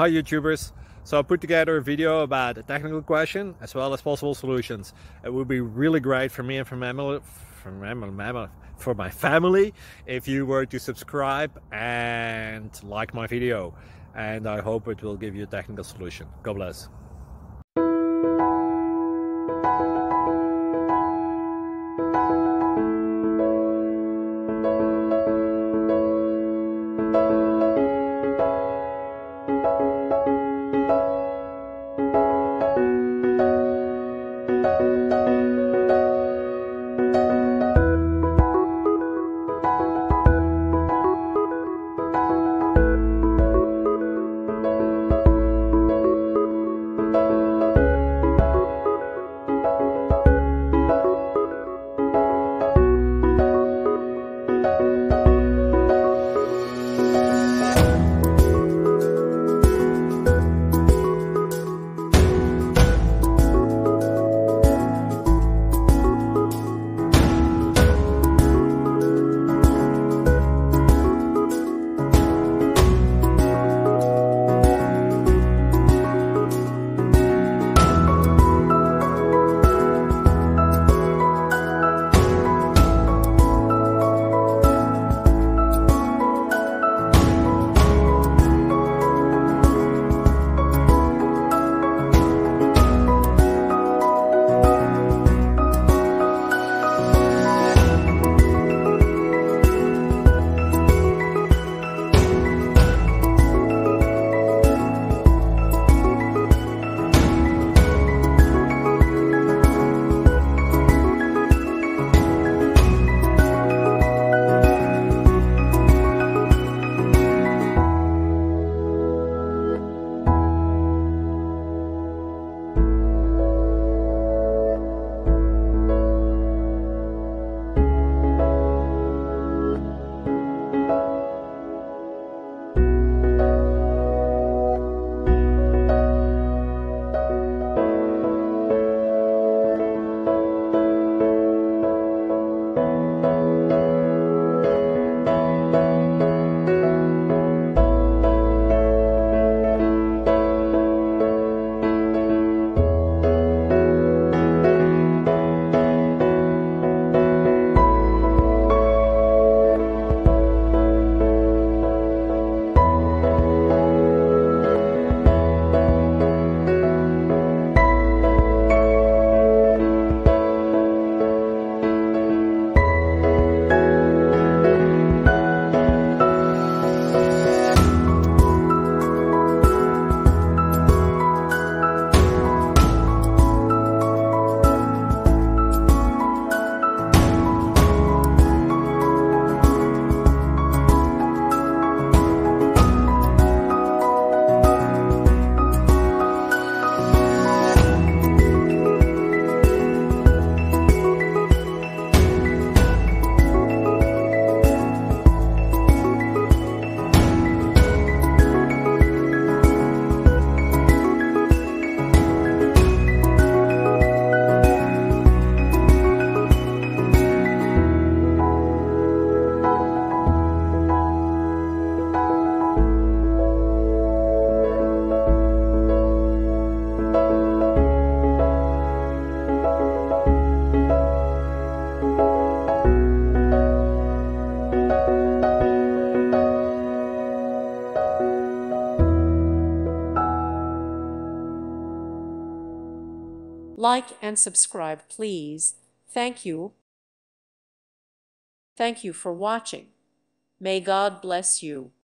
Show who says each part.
Speaker 1: Hi YouTubers! So I put together a video about a technical question as well as possible solutions. It would be really great for me and for my family if you were to subscribe and like my video, and I hope it will give you a technical solution. God bless.
Speaker 2: Like and subscribe, please. Thank you. Thank you for watching. May God bless you.